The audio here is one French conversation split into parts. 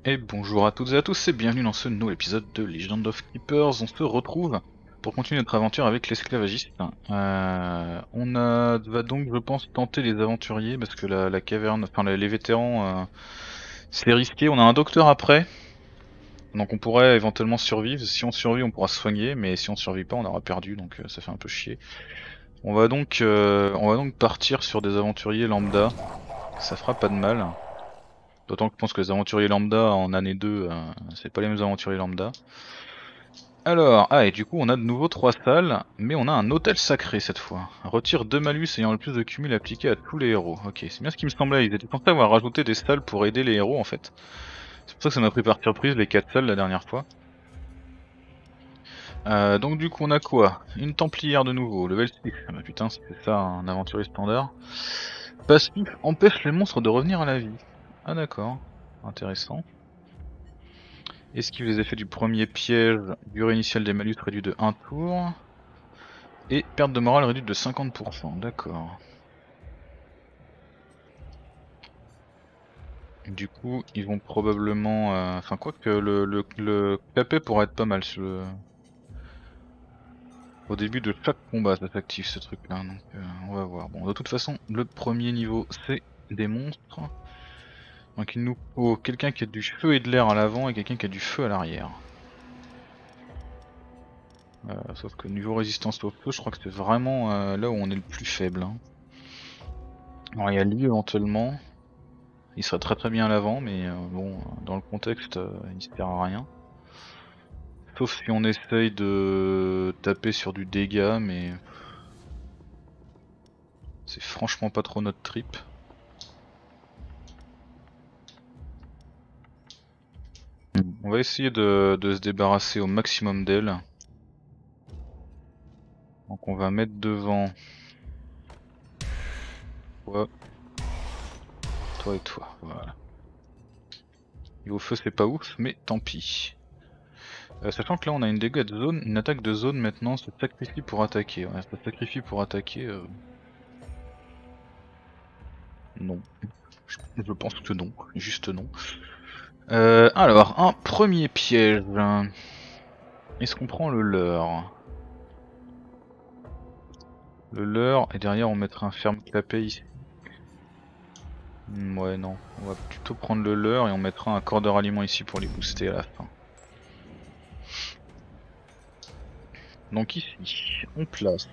Et bonjour à toutes et à tous et bienvenue dans ce nouvel épisode de Legend of Keepers. On se retrouve pour continuer notre aventure avec l'esclavagiste. Va donc, je pense, tenter les aventuriers parce que la caverne, enfin les vétérans, c'est risqué. On a un docteur après, donc on pourrait éventuellement survivre. Si on survit, on pourra se soigner, mais si on survit pas, on aura perdu, donc ça fait un peu chier. On va donc partir sur des aventuriers lambda. Ça fera pas de mal. D'autant que je pense que les aventuriers lambda en année 2, c'est pas les mêmes aventuriers lambda. Alors, et du coup on a de nouveau 3 salles, mais on a un hôtel sacré cette fois. Retire 2 malus ayant le plus de cumul appliqué à tous les héros. Ok, c'est bien ce qui me semblait, ils étaient censés avoir rajouté des salles pour aider les héros en fait. C'est pour ça que ça m'a pris par surprise les 4 salles la dernière fois. Donc du coup on a quoi? Une templière de nouveau, level 6. Ah bah putain, c'est ça un aventurier standard. Passif empêche les monstres de revenir à la vie. Ah d'accord, intéressant. Esquive les effets du premier piège, durée initiale des malus réduite de 1 tour. Et perte de morale réduite de 50%, d'accord. Du coup, ils vont probablement... Enfin, quoi que le KP pourrait être pas mal sur le... Au début de chaque combat, ça s'active ce truc-là, donc on va voir. Bon, de toute façon, le premier niveau, c'est des monstres. Donc il nous faut quelqu'un qui a du feu et de l'air à l'avant et quelqu'un qui a du feu à l'arrière. Sauf que niveau résistance au feu, je crois que c'est vraiment là où on est le plus faible. Hein. Alors il y a lui éventuellement. Il serait très bien à l'avant, mais bon, dans le contexte, il sert à rien. Sauf si on essaye de taper sur du dégât, mais c'est franchement pas trop notre trip. On va essayer de se débarrasser au maximum d'elle. Donc on va mettre devant toi, toi et toi. Voilà. Niveau feu c'est pas ouf, mais tant pis. Sachant que là on a une dégât de zone, une attaque de zone maintenant, se sacrifie pour attaquer. Ouais, se sacrifie pour attaquer. Non. Je pense que non, juste non. Alors, un premier piège. Est-ce qu'on prend le leurre? Le leurre, et derrière on mettra un ferme clapet ici. Ouais, non. On va plutôt prendre le leurre et on mettra un corps de ralliement ici pour les booster à la fin. Donc ici, on place.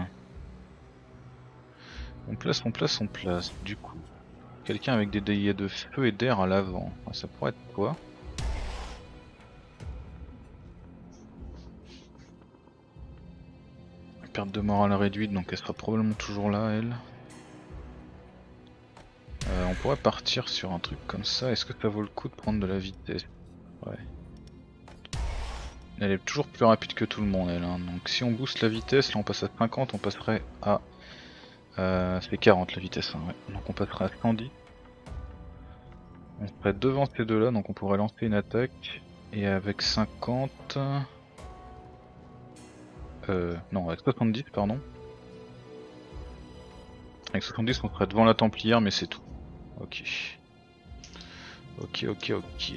On place. Du coup, quelqu'un avec des dégâts de feu et d'air à l'avant. Ah, ça pourrait être quoi? Perte de morale réduite, donc elle sera probablement toujours là, elle. On pourrait partir sur un truc comme ça. Est-ce que ça vaut le coup de prendre de la vitesse? Ouais. Elle est toujours plus rapide que tout le monde, elle. Hein. Donc si on booste la vitesse, là on passe à 50, on passerait à... c'est 40 la vitesse, hein, ouais. Donc on passerait à 110. On serait devant ces deux-là, donc on pourrait lancer une attaque. Et avec 50... non, avec 70, pardon. Avec 70, on serait devant la Templière, mais c'est tout. Ok. Ok.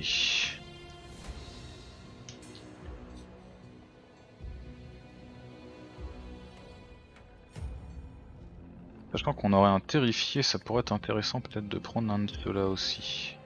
Sachant qu'on aurait un terrifié, ça pourrait être intéressant peut-être de prendre un de ceux-là aussi.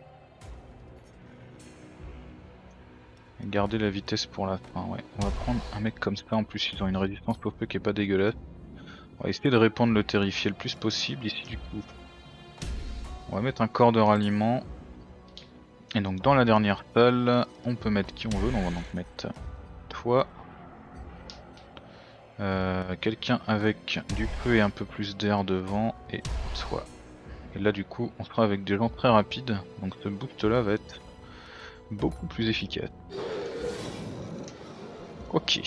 Et garder la vitesse pour la fin, ouais. On va prendre un mec comme ça, en plus ils ont une résistance au feu qui est pas dégueulasse. On va essayer de répandre le terrifié le plus possible ici du coup. On va mettre un corps de ralliement. Et donc dans la dernière salle, on peut mettre qui on veut, on va donc mettre toi. Quelqu'un avec du feu et un peu plus d'air devant, et toi. Et là du coup on sera avec des gens très rapides, donc ce boost là va être beaucoup plus efficace. Ok.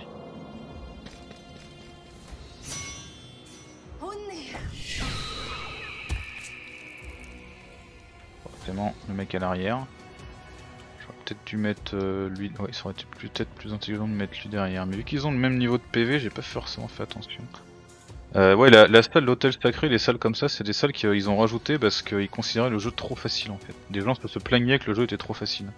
Forcément le mec à l'arrière. J'aurais peut-être dû mettre lui, ouais ça aurait été peut-être plus intelligent de mettre lui derrière, mais vu qu'ils ont le même niveau de PV j'ai pas forcément fait attention. Ouais, la salle, l'hôtel sacré, les salles comme ça, c'est des salles qu'ils ont rajoutées parce qu'ils considéraient le jeu trop facile en fait. Des gens se plaignaient que le jeu était trop facile.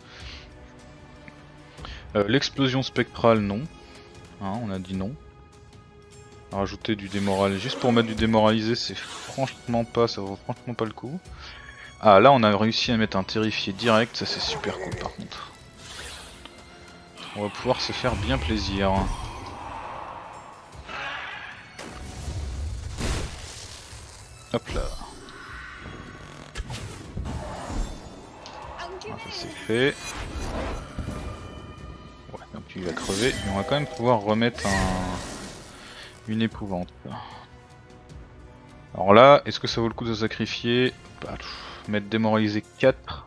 L'explosion spectrale, non. Hein, on a dit non. Rajouter du démoral, juste pour mettre du démoralisé, c'est franchement pas, ça vaut franchement pas le coup. Ah, là on a réussi à mettre un terrifié direct, ça c'est super cool par contre. On va pouvoir se faire bien plaisir. Hop là. Ah, ça c'est fait. Ouais, donc il va crever, mais on va quand même pouvoir remettre une épouvante. Alors là, est-ce que ça vaut le coup de sacrifier? Bah, mettre démoraliser 4.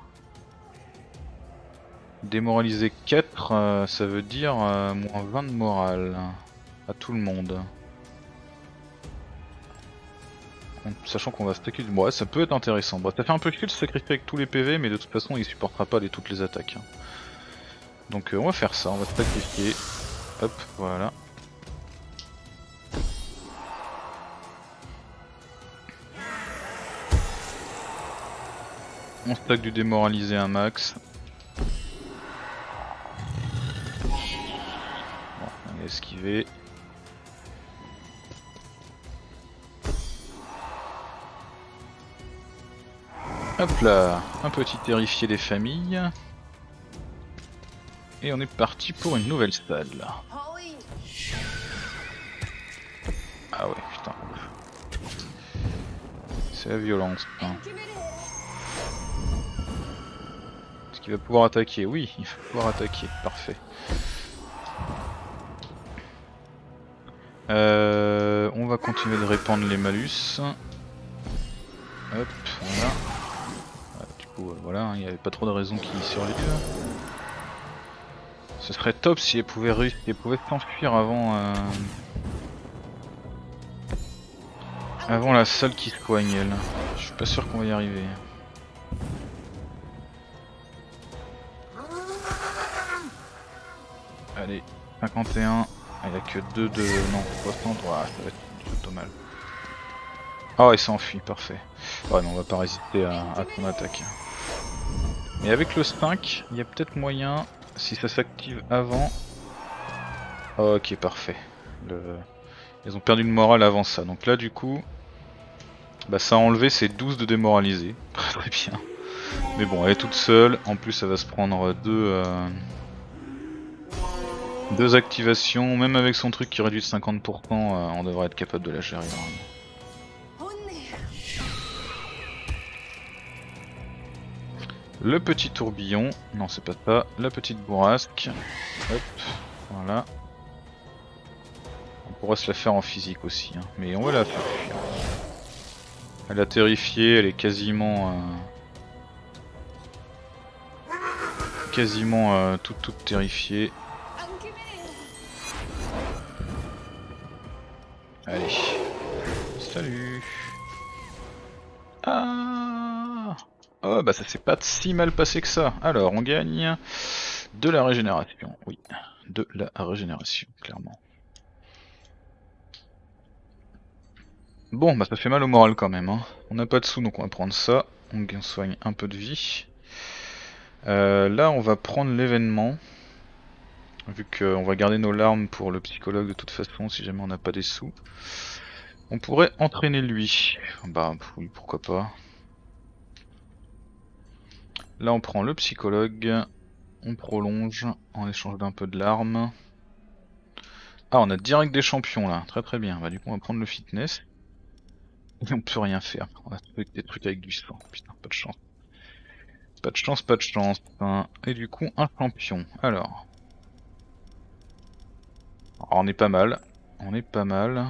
Démoraliser 4, ça veut dire moins 20 de morale à tout le monde. Sachant qu'on va stacker du... Ouais, ça peut être intéressant. Bon, ça fait un peu chier de se sacrifier avec tous les PV, mais de toute façon il supportera pas toutes les attaques. Donc on va faire ça, on va sacrifier. Hop, voilà. On stack du démoralisé un max. Bon, on va esquiver. Hop là, un petit terrifié des familles. Et on est parti pour une nouvelle salle. Ah ouais, putain. C'est la violence. Hein. Est-ce qu'il va pouvoir attaquer? Oui, il va pouvoir attaquer. Parfait. On va continuer de répandre les malus. Hop, voilà. Du coup, voilà, il n'y avait pas trop de raison qu'il survive. Ce serait top si elle pouvait réussir, si elle pouvait s'enfuir avant la salle qui soigne elle. Je suis pas sûr qu'on va y arriver. Allez, 51. Il n'y a que 2 de... non, 60. Ouais, ça va être plutôt mal. Ah il s'enfuit, parfait. Ouais mais on va pas résister à son attaque. Mais avec le 5, il y a peut-être moyen, si ça s'active avant... Ok parfait. Ils ont perdu de morale avant ça, donc là du coup... Bah ça a enlevé ses 12 de démoralisé. Très bien. Mais bon, elle est toute seule, en plus ça va se prendre deux activations, même avec son truc qui réduit de 50%, on devrait être capable de la gérer normalement. Le petit tourbillon, non c'est pas ça, la petite bourrasque, hop, voilà. On pourra se la faire en physique aussi, hein. Mais on va la faire fuir. Elle a terrifié, elle est quasiment toute terrifiée. Allez, salut. Ah, oh bah ça s'est pas si mal passé que ça. Alors on gagne de la régénération, oui, de la régénération, clairement. Bon bah ça fait mal au moral quand même, hein. On n'a pas de sous donc on va prendre ça, on soigne un peu de vie. Là on va prendre l'événement, vu qu'on va garder nos larmes pour le psychologue de toute façon si jamais on n'a pas des sous. On pourrait entraîner lui, bah oui pourquoi pas. Là on prend le psychologue, on prolonge en échange d'un peu de larmes. Ah on a direct des champions là, très très bien, bah du coup on va prendre le fitness. Et on peut rien faire, on a des trucs avec du sang, putain pas de chance. Pas de chance, pas de chance. Hein. Et du coup, un champion. Alors, on est pas mal. On est pas mal.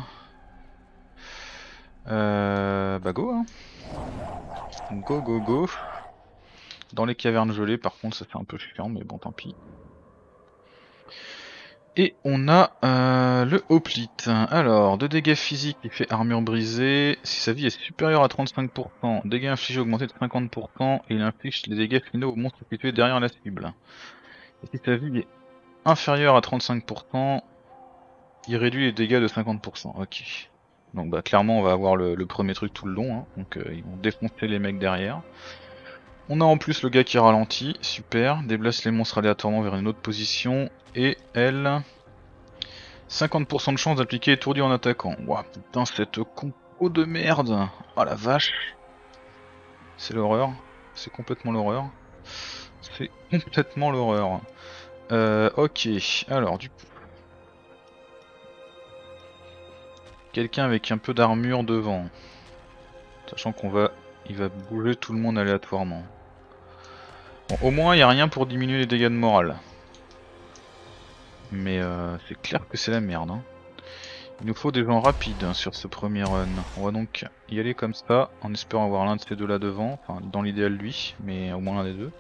Bah go hein. Go go go. Dans les cavernes gelées par contre ça fait un peu chiant mais bon tant pis. Et on a le hoplite. Alors, 2 dégâts physiques qui fait armure brisée. Si sa vie est supérieure à 35%, dégâts infligés augmentés de 50% et il inflige les dégâts finaux aux monstres situés derrière la cible. Et si sa vie est inférieure à 35%, il réduit les dégâts de 50%. Ok. Donc bah clairement on va avoir le premier truc tout le long, hein. Donc ils vont défoncer les mecs derrière. On a en plus le gars qui ralentit, super, déplace les monstres aléatoirement vers une autre position, et elle... 50% de chance d'appliquer étourdi en attaquant. Ouah putain cette compo de merde. Oh la vache. C'est l'horreur, c'est complètement l'horreur. C'est complètement l'horreur. Ok, alors du coup... Quelqu'un avec un peu d'armure devant. Sachant il va bouger tout le monde aléatoirement. Bon, au moins il n'y a rien pour diminuer les dégâts de morale. Mais c'est clair que c'est la merde. Hein. Il nous faut des gens rapides hein, sur ce premier run. On va donc y aller comme ça, en espérant avoir l'un de ces deux là devant. Enfin, dans l'idéal lui, mais au moins l'un des deux.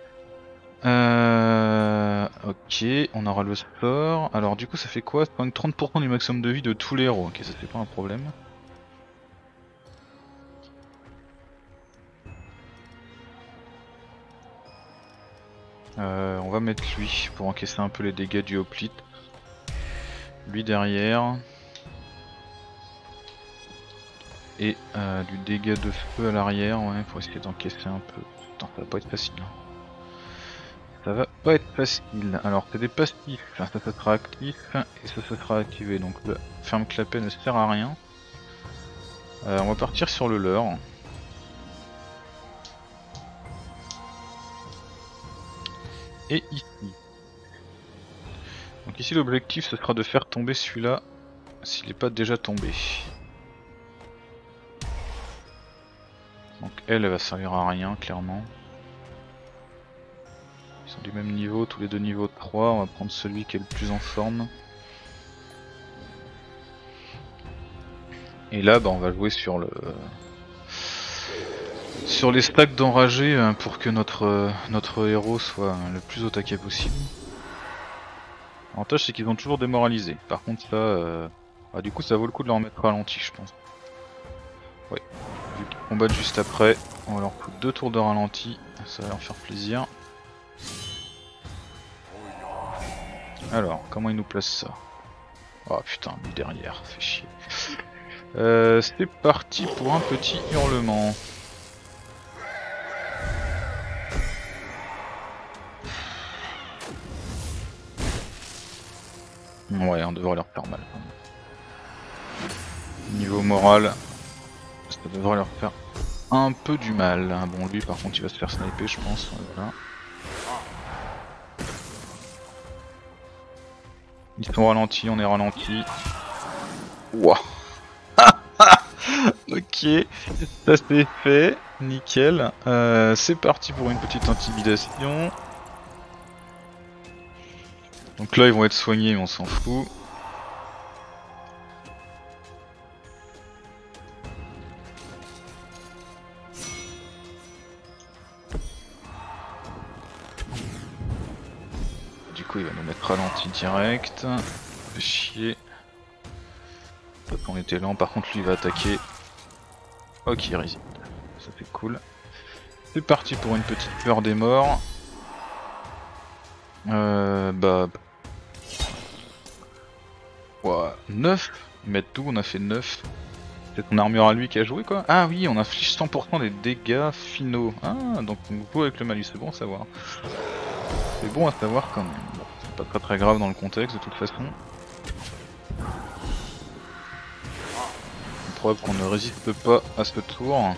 Ok, on aura le sport. Alors du coup ça fait quoi? Ça prend 30% du maximum de vie de tous les héros. Ok, ça c'est pas un problème. On va mettre lui pour encaisser un peu les dégâts du hoplite. Lui derrière. Et du dégât de feu à l'arrière, ouais, pour essayer d'encaisser un peu. Putain, ça va pas être facile. Hein. Ça va pas être facile. Alors, c'est des passifs, ça sera actif et ça sera activé. Donc, le ferme clapet ne sert à rien. On va partir sur le leurre. Et ici. Donc ici l'objectif ce sera de faire tomber celui-là s'il n'est pas déjà tombé. Donc elle va servir à rien clairement. Ils sont du même niveau, tous les deux niveaux de 3, on va prendre celui qui est le plus en forme. Et là bah, on va jouer sur les stacks d'enragés pour que notre héros soit le plus au taquet possible. L'avantage c'est qu'ils ont toujours démoralisé. Par contre là, bah, du coup ça vaut le coup de leur mettre ralenti je pense. Ouais, vu qu'ils combattent juste après, on va leur foutre 2 tours de ralenti, ça va leur faire plaisir. Alors, comment il nous place ça? Oh putain, lui derrière, fait chier. C'est parti pour un petit hurlement. Ouais, on devrait leur faire mal. Niveau moral, ça devrait leur faire un peu du mal. Bon, lui par contre, il va se faire sniper, je pense. Voilà. Ils sont ralentis, on est ralenti. Wouah. Ok, ça c'est fait, nickel. C'est parti pour une petite intimidation. Donc là ils vont être soignés mais on s'en fout. Du coup il va nous mettre ralenti direct. Fait chier. On était lent, par contre lui il va attaquer. Ok il résiste. Ça c'est cool. C'est parti pour une petite peur des morts. Bah... Ouah, 9. Ils mettent tout, on a fait 9. C'est ton armure à lui qui a joué quoi? Ah oui, on inflige 100% des dégâts finaux. Ah, donc on joue avec le malus, c'est bon à savoir. C'est bon à savoir quand même. Bon, c'est pas très grave dans le contexte de toute façon. Preuve qu'on ne résiste pas à ce tour.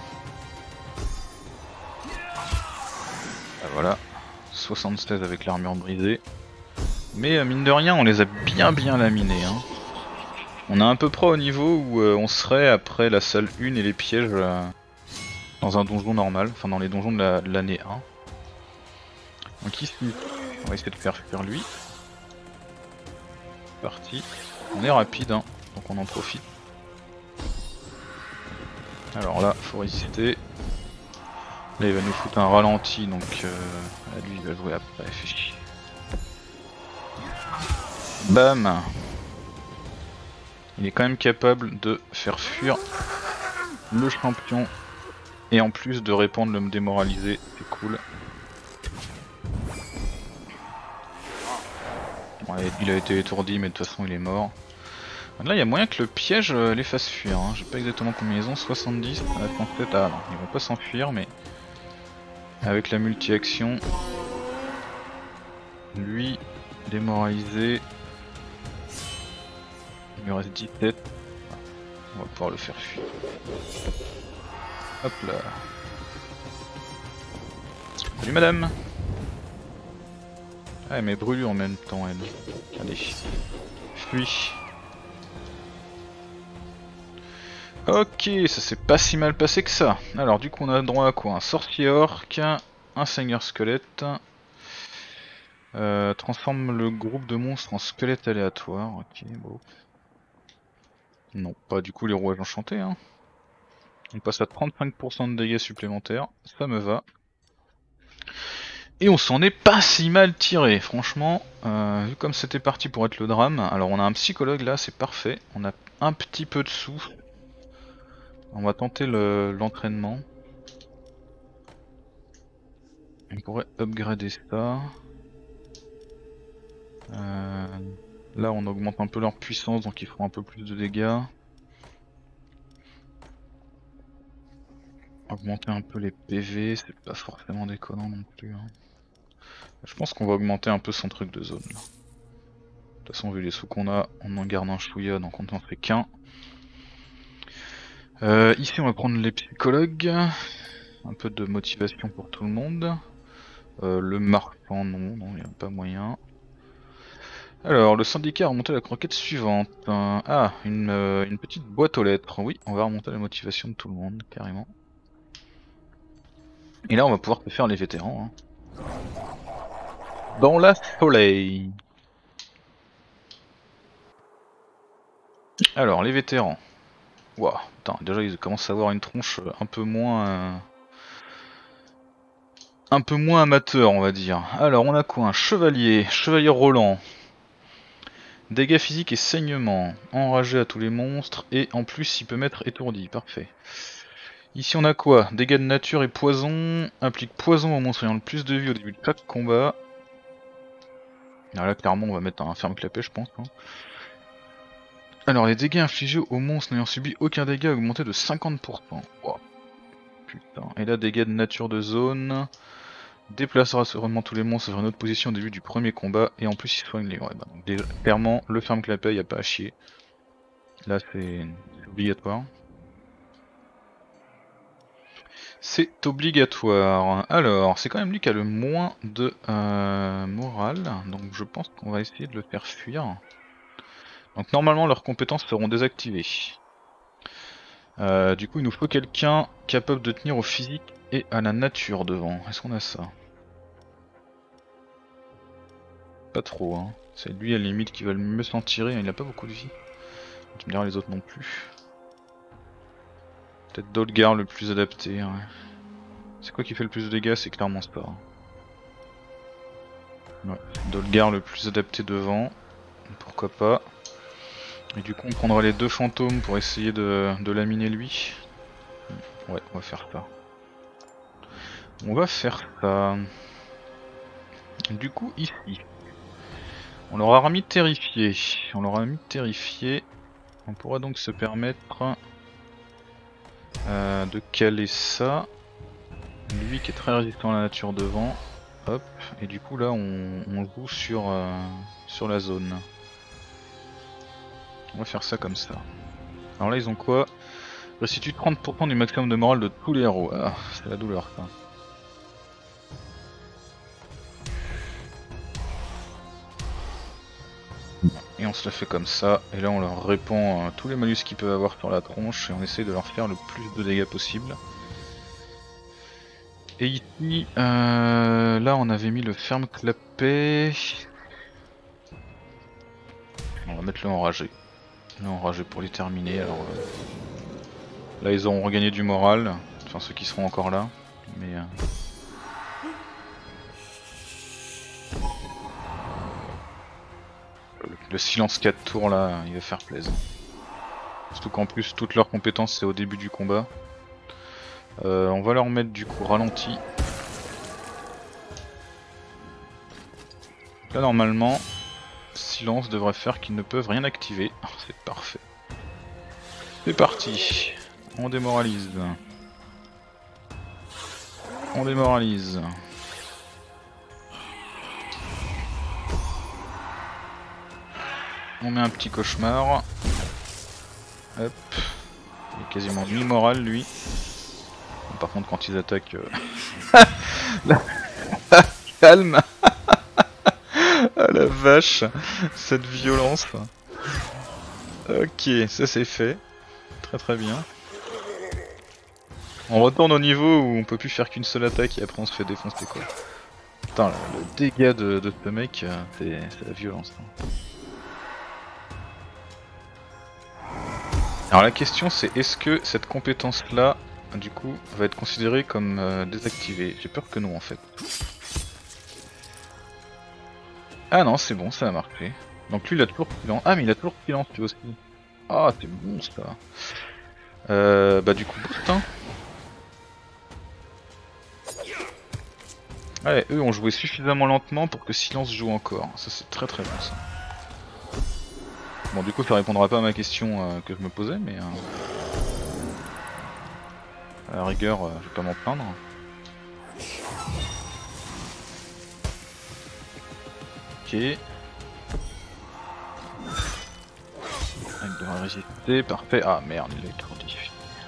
Ah, voilà, 76 avec l'armure brisée. Mais mine de rien, on les a bien laminés. Hein. On est à peu près au niveau où on serait après la salle 1 et les pièges dans un donjon normal, enfin dans les donjons de l'année 1. Donc ici, on va essayer de faire fuir lui. Parti. On est rapide, hein, donc on en profite. Alors là, faut résister. Là, il va nous foutre un ralenti, donc lui, il va jouer après. Fait chier. Bam! Il est quand même capable de faire fuir le champion et en plus de répandre le démoralisé, c'est cool. Ouais, il a été étourdi mais de toute façon il est mort. Là il y a moyen que le piège les fasse fuir, hein. Je sais pas exactement combien ils ont, 70, ah non, ils vont pas s'enfuir mais avec la multi-action, lui démoralisé, il lui reste 10 têtes, on va pouvoir le faire fuir. Hop là. Salut madame. Ah mais brûlure en même temps elle. Allez. Fuis. Ok, ça s'est pas si mal passé que ça. Alors du coup on a droit à quoi? Un sorcier orc, un seigneur squelette. Transforme le groupe de monstres en squelette aléatoire. Ok, bon. Non, pas du coup les rouages enchantés. Hein. On passe à 35% de dégâts supplémentaires, ça me va. Et on s'en est pas si mal tiré, franchement, vu comme c'était parti pour être le drame. Alors on a un psychologue là, c'est parfait. On a un petit peu de sous. On va tenter l'entraînement. On pourrait upgrader ça. Là on augmente un peu leur puissance, donc ils feront un peu plus de dégâts. Augmenter un peu les PV, c'est pas forcément déconnant non plus. Hein. Je pense qu'on va augmenter un peu son truc de zone là. De toute façon vu les sous qu'on a, on en garde un chouïa donc on n'en fait qu'un. Ici on va prendre les psychologues. Un peu de motivation pour tout le monde. Le marchand non, il n'y a pas moyen. Alors le syndicat a remonté la croquette suivante. Une petite boîte aux lettres. Oui, on va remonter la motivation de tout le monde, carrément. Et là on va pouvoir faire les vétérans. Hein. Dans la soleil. Alors les vétérans. Waouh, putain, déjà ils commencent à avoir une tronche un peu moins amateur on va dire. Alors on a quoi? Un chevalier, chevalier Roland. Dégâts physiques et saignement. Enragé à tous les monstres et en plus il peut mettre étourdi, parfait. Ici on a quoi? Dégâts de nature et poison. Applique poison aux monstres ayant le plus de vie au début de chaque combat. Alors là clairement on va mettre un ferme clapet je pense. Hein. Alors les dégâts infligés aux monstres n'ayant subi aucun dégât augmenté de 50%. Wow. Putain. Et là dégâts de nature de zone. Déplacera sereinement tous les monstres vers une autre position au début du premier combat et en plus il soigne les... Ouais, bah, donc déjà, clairement le ferme clapet y a pas à chier. Là c'est obligatoire. C'est obligatoire. Alors, c'est quand même lui qui a le moins de morale, donc je pense qu'on va essayer de le faire fuir. Donc normalement leurs compétences seront désactivées. Du coup il nous faut quelqu'un capable de tenir au physique et à la nature devant. Est-ce qu'on a ça? Pas trop hein. C'est lui à la limite qui va le mieux s'en tirer, il a pas beaucoup de vie. Tu me diras les autres non plus. Peut-être Dolgar le plus adapté. Ouais. C'est quoi qui fait le plus de dégâts? C'est clairement ça. Ouais. Dolgar le plus adapté devant. Pourquoi pas. Et du coup on prendra les deux fantômes pour essayer de laminer lui. Ouais, on va faire ça. On va faire ça. Du coup ici. On leur a mis terrifié. On pourra donc se permettre de caler ça. Lui qui est très résistant à la nature devant. Hop. Et du coup là on joue sur la zone. On va faire ça comme ça. Alors là ils ont quoi? Restitue 30% du maximum de morale de tous les héros. Ah, c'est la douleur ça. Et on se la fait comme ça. Et là on leur répand tous les malus qu'ils peuvent avoir sur la tronche. Et on essaye de leur faire le plus de dégâts possible. Et ici, là on avait mis le ferme clapet. On va mettre le enragé. Le enragé pour les terminer. Alors là ils auront regagné du moral. Enfin ceux qui seront encore là. Mais le silence 4 tours là, il va faire plaisir. Surtout qu'en plus toutes leurs compétences c'est au début du combat. On va leur mettre du coup ralenti. Là normalement, si silence devrait faire qu'ils ne peuvent rien activer. C'est parfait. C'est parti. On démoralise. On démoralise. On met un petit cauchemar. Hop. Il est quasiment mi-moral lui. Bon, par contre quand ils attaquent... Calme. Ah la vache. Cette violence. Ok, ça c'est fait. Très très bien. On retourne au niveau où on peut plus faire qu'une seule attaque et après on se fait défoncer quoi. Putain, le dégât de ce mec, c'est la violence. Hein. Alors la question c'est est-ce que cette compétence là, du coup, va être considérée comme désactivée? J'ai peur que non en fait. Ah non, c'est bon, ça a marché. Donc lui il a toujours silence. Ah mais il a toujours silence lui aussi. Ah c'est bon ça. Bah du coup boost hein. Ouais, eux ont joué suffisamment lentement pour que silence joue encore. Ça c'est très très bon ça. Bon du coup ça répondra pas à ma question que je me posais mais à la rigueur je vais pas m'en plaindre. Ok. Il devrait résister, parfait. Ah merde, il est trop difficile.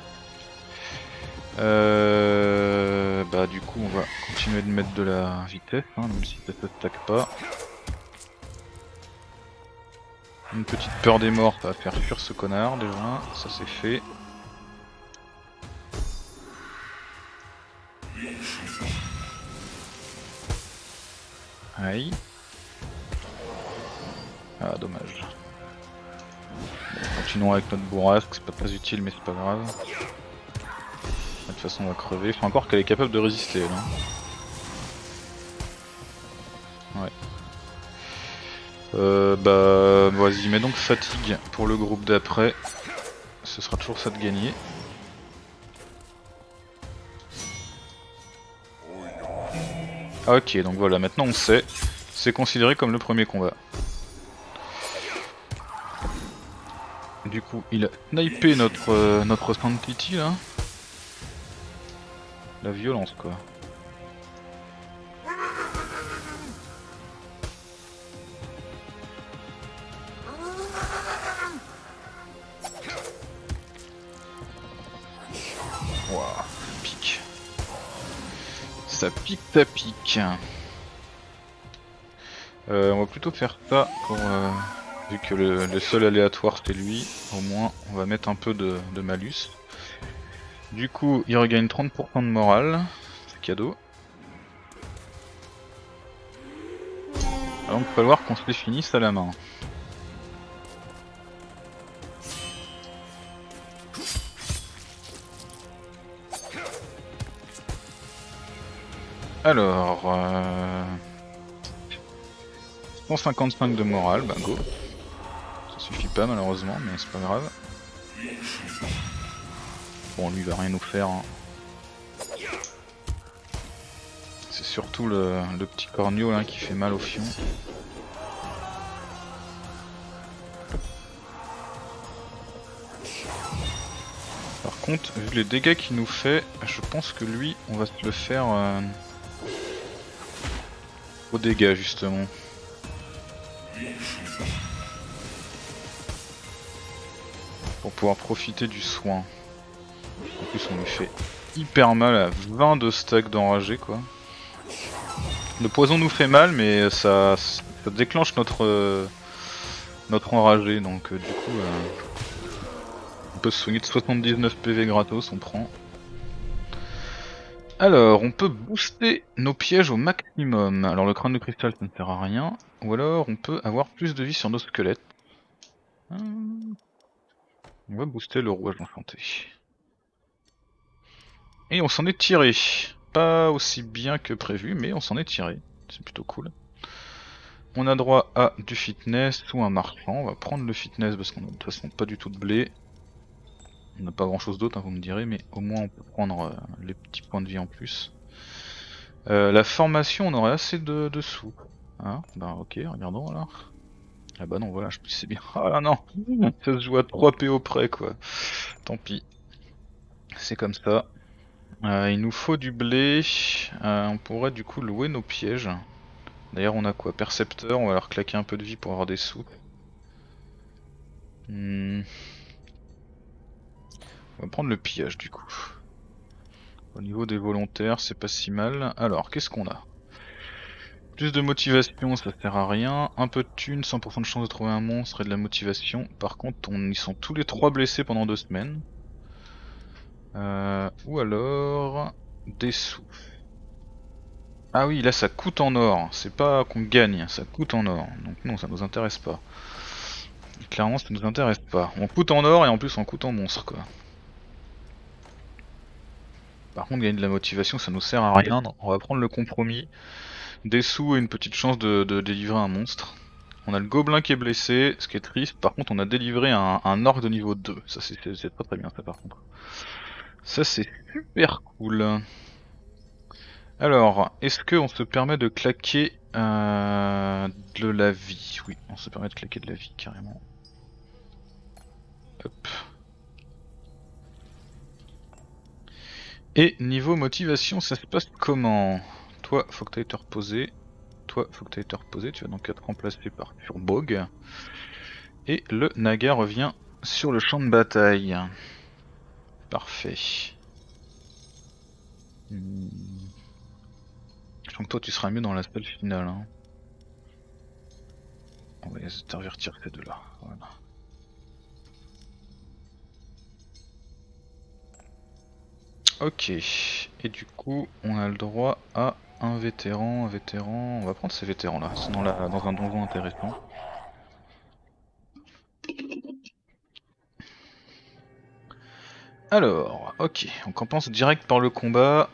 Bah du coup on va continuer de mettre de la vitesse, hein, même si ça s'attaque pas. Une petite peur des morts, ça va faire fuir ce connard déjà, ça c'est fait. Aïe. Ah dommage. Bon, continuons avec notre bourrasque, c'est pas très utile mais c'est pas grave. De toute façon on va crever, faut encore qu'elle est capable de résister là. Ouais. Bah vas-y, mets donc fatigue pour le groupe d'après. Ce sera toujours ça de gagner. Ok, donc voilà, maintenant on sait. C'est considéré comme le premier combat. Du coup, il a snipé notre Sanctity là. La violence quoi. Waouh, pique. Ça pique, ça pique. On va plutôt faire ça pour... vu que le seul aléatoire c'est lui, au moins on va mettre un peu de malus. Du coup, il regagne 30% de morale, c'est cadeau. Alors il va falloir qu'on se les finisse à la main. Alors... 155 de morale, bah go. Ça suffit pas malheureusement, mais c'est pas grave. Bon, lui il va rien nous faire. Hein. C'est surtout le petit corneau là qui fait mal au fion. Par contre, vu les dégâts qu'il nous fait, je pense que lui, on va se le faire aux dégâts justement. Pour pouvoir profiter du soin. En plus on lui fait hyper mal à 20 de stack d'enragé quoi. Le poison nous fait mal mais ça déclenche notre enragé donc du coup on peut se soigner de 79 PV gratos, on prend. Alors on peut booster nos pièges au maximum. Alors le crâne de cristal ça ne sert à rien. Ou alors on peut avoir plus de vie sur nos squelettes. On va booster le rouage enchanté. Et on s'en est tiré. Pas aussi bien que prévu, mais on s'en est tiré. C'est plutôt cool. On a droit à du fitness ou un marchand. On va prendre le fitness parce qu'on a de toute façon pas du tout de blé. On n'a pas grand chose d'autre, hein, vous me direz, mais au moins on peut prendre les petits points de vie en plus. La formation, on aurait assez de sous. Hein bah ok, regardons alors. Ah bah non, voilà, je sais bien. Ah là non, ça se joue à 3 PO près quoi. Tant pis. C'est comme ça. Il nous faut du blé. On pourrait du coup louer nos pièges. D'ailleurs, on a quoi? Percepteur, on va leur claquer un peu de vie pour avoir des sous. On va prendre le pillage du coup. Au niveau des volontaires, c'est pas si mal. Alors, qu'est-ce qu'on a? Plus de motivation, ça sert à rien. Un peu de thunes, 100% de chance de trouver un monstre et de la motivation. Par contre, ils sont tous les trois blessés pendant 2 semaines. Ou alors... des sous. Ah oui, là ça coûte en or. C'est pas qu'on gagne, ça coûte en or. Donc non, ça nous intéresse pas. Clairement, ça nous intéresse pas. On coûte en or et en plus on coûte en monstre quoi. Par contre, gagner de la motivation, ça nous sert à rien. Non, on va prendre le compromis. Des sous et une petite chance de délivrer un monstre. On a le gobelin qui est blessé, ce qui est triste. Par contre, on a délivré un orc de niveau 2. Ça, c'est pas très bien, ça, par contre. Ça, c'est super cool. Alors, est-ce qu'on se permet de claquer de la vie? Oui, on se permet de claquer de la vie, carrément. Hop. Et niveau motivation, ça se passe comment? Toi, faut que tu ailles te reposer. Toi, faut que tu ailles te reposer. Tu vas donc être remplacé par Turbog. Et le Naga revient sur le champ de bataille. Parfait. Je sens que toi, tu seras mieux dans la salle finale. Hein. On va intervertir ces deux-là. Voilà. Ok. Et du coup, on a le droit à un vétéran. On va prendre ces vétérans-là. Ils sont dans un donjon intéressant. Alors, ok, on commence direct par le combat.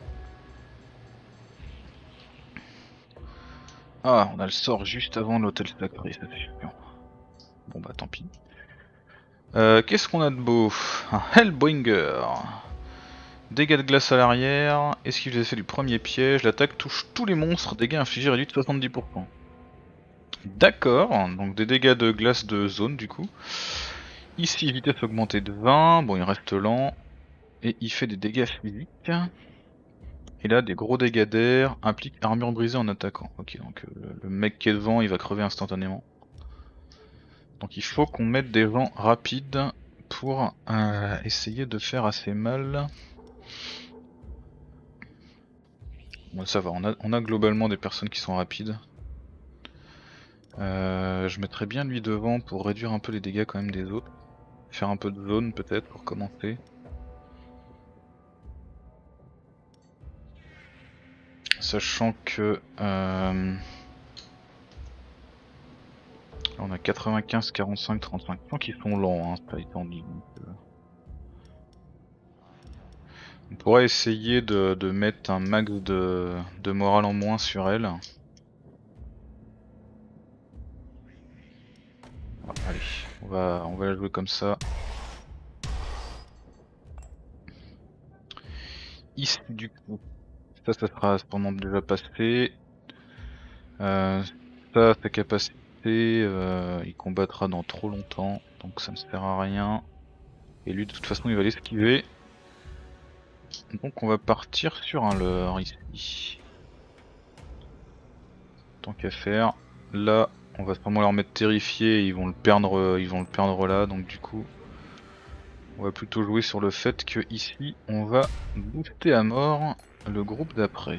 Ah, on a le sort juste avant l'hôtel sacré, ça fait chiant. Bon bah tant pis. Qu'est-ce qu'on a de beau? Un Hellbringer. Dégâts de glace à l'arrière, esquive les effets du premier piège, l'attaque touche tous les monstres, dégâts infligés réduits de 70%. D'accord, donc des dégâts de glace de zone du coup. Ici, vitesse augmentée de 20, bon il reste lent. Et il fait des dégâts physiques. Et là, des gros dégâts d'air, implique armure brisée en attaquant. Ok, donc le mec qui est devant, il va crever instantanément. Donc il faut qu'on mette des vents rapides pour essayer de faire assez mal. Bon, ça va, on a globalement des personnes qui sont rapides. Je mettrais bien lui devant pour réduire un peu les dégâts quand même des autres. Faire un peu de zone peut-être pour commencer. Sachant que on a 95, 45, 35 points qui sont lents, hein, c'est pas étant dit. On pourrait essayer de mettre un max de morale en moins sur elle. Ah, allez, on va la jouer comme ça. Ici du coup, ça sera sûrement déjà passé. Ça, sa capacité, il combattra dans trop longtemps, donc ça ne sert à rien. Et lui de toute façon il va l'esquiver. Donc on va partir sur un leurre ici. Tant qu'à faire. Là, on va sûrement leur mettre terrifié et ils vont le perdre là, donc du coup. On va plutôt jouer sur le fait que ici on va booster à mort le groupe d'après.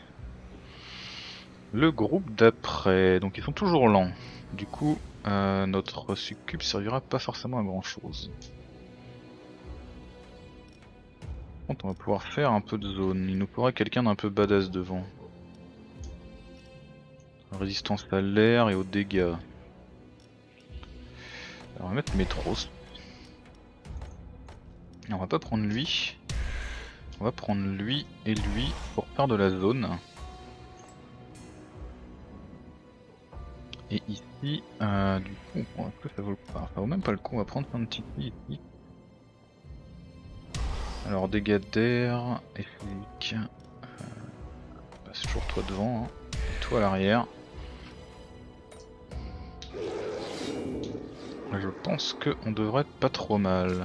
Le groupe d'après, donc ils sont toujours lents. Du coup, notre succube servira pas forcément à grand chose. On va pouvoir faire un peu de zone. Il nous faudra quelqu'un d'un peu badass devant. Résistance à l'air et aux dégâts. Alors, on va mettre Métros. On va pas prendre lui. On va prendre lui et lui pour faire de la zone. Et ici, du coup, est-ce que ça vaut le coup? Ça vaut même pas le coup, on va prendre un petit ici. Alors dégâts d'air et physique. Bah, c'est toujours toi devant, hein. Et toi à l'arrière. Je pense qu'on devrait être pas trop mal.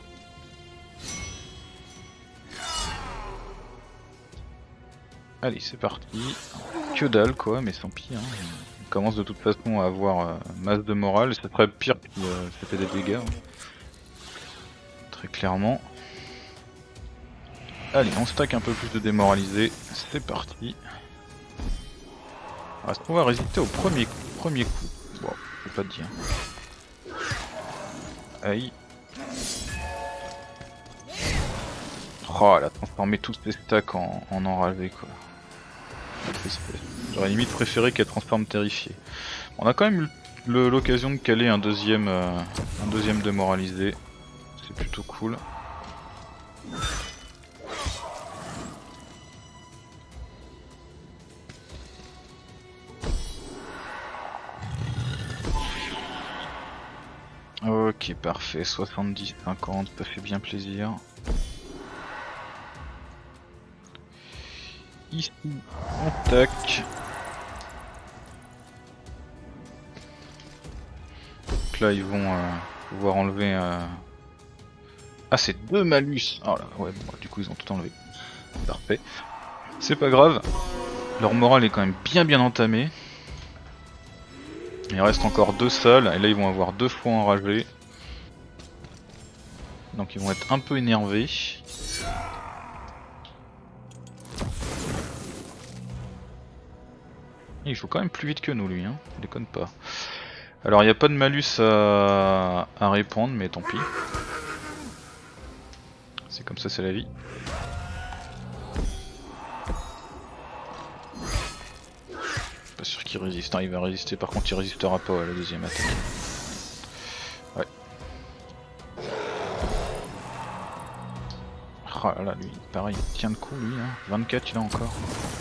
Allez, c'est parti. Que dalle quoi, mais sans pis. Hein. On commence de toute façon à avoir masse de morale, et ça serait pire si c'était des dégâts. Hein. Très clairement. Allez, on stack un peu plus de démoralisés. C'est parti. Est-ce qu'on va résister au premier coup? Bon, je peux pas te dire. Aïe. Oh, elle a transformé tous ses stacks en enragé quoi. J'aurais limite préféré qu'elle transforme terrifié. On a quand même eu l'occasion de caler un deuxième démoralisé. C'est plutôt cool. Ok, parfait, 70-50, ça fait bien plaisir. Ici, on tac. Donc là, ils vont pouvoir enlever... Ah, c'est 2 malus. Oh là, ouais, bon, du coup, ils ont tout enlevé. Parfait. C'est pas grave. Leur morale est quand même bien entamée. Il reste encore 2 salles, et là, ils vont avoir 2 fois enragés. Donc, ils vont être un peu énervés. Il joue quand même plus vite que nous lui, hein. Déconne pas. Alors il n'y a pas de malus à répondre, mais tant pis. C'est comme ça, c'est la vie. Pas sûr qu'il résiste, hein. Il va résister, par contre il résistera pas à la deuxième attaque. Ouais. Oh là là, lui, pareil, il tient le coup lui, hein. 24 il a encore.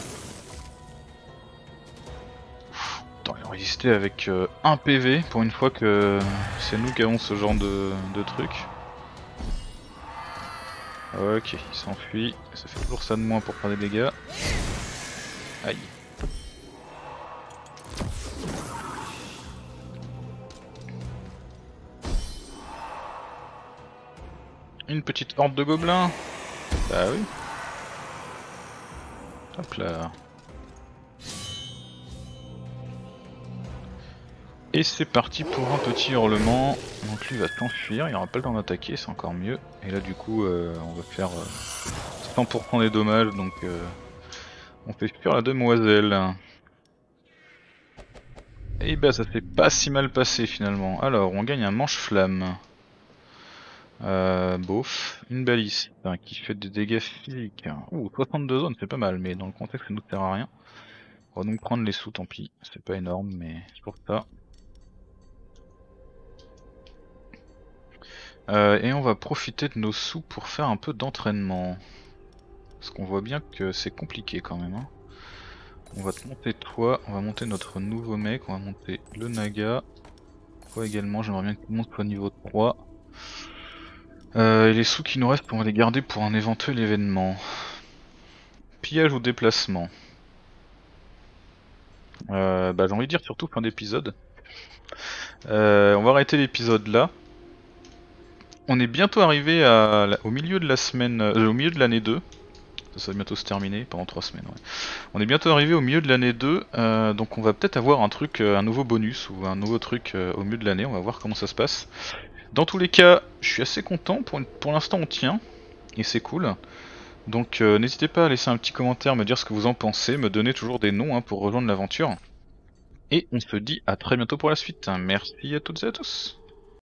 Attends, il a résisté avec 1 PV pour une fois que c'est nous qui avons ce genre de truc. Ok, il s'enfuit, ça fait toujours ça de moins pour faire des dégâts. Aïe. Une petite horde de gobelins. Bah oui. Hop là. Et c'est parti pour un petit hurlement. Donc lui va s'enfuir, il aura pas le temps d'attaquer, c'est encore mieux. Et là du coup on va faire 100% des dommages, donc on fait fuir la demoiselle. Et bah ça s'est pas si mal passé finalement. Alors on gagne un manche-flamme. Beauf, une baliste qui fait des dégâts physiques. Ouh, 62 zones, c'est pas mal, mais dans le contexte ça nous sert à rien. On va donc prendre les sous, tant pis. C'est pas énorme, mais c'est pour ça. Et on va profiter de nos sous pour faire un peu d'entraînement. Parce qu'on voit bien que c'est compliqué quand même. Hein. On va te monter toi, on va monter notre nouveau mec, on va monter le Naga. Toi également, j'aimerais bien que tout le monde soit niveau 3. Et les sous qui nous restent, on va les garder pour un éventuel événement. Pillage ou déplacement. Bah j'ai envie de dire surtout fin d'épisode. On va arrêter l'épisode là. On est bientôt arrivé au milieu de la semaine, au milieu de l'année 2. Ça va bientôt se terminer, pendant 3 semaines. Ouais. On est bientôt arrivé au milieu de l'année 2, donc on va peut-être avoir un truc, un nouveau bonus ou un nouveau truc au milieu de l'année. On va voir comment ça se passe. Dans tous les cas, je suis assez content. Pour l'instant, on tient et c'est cool. Donc n'hésitez pas à laisser un petit commentaire, me dire ce que vous en pensez, me donner toujours des noms pour rejoindre l'aventure. Et on se dit à très bientôt pour la suite. Merci à toutes et à tous.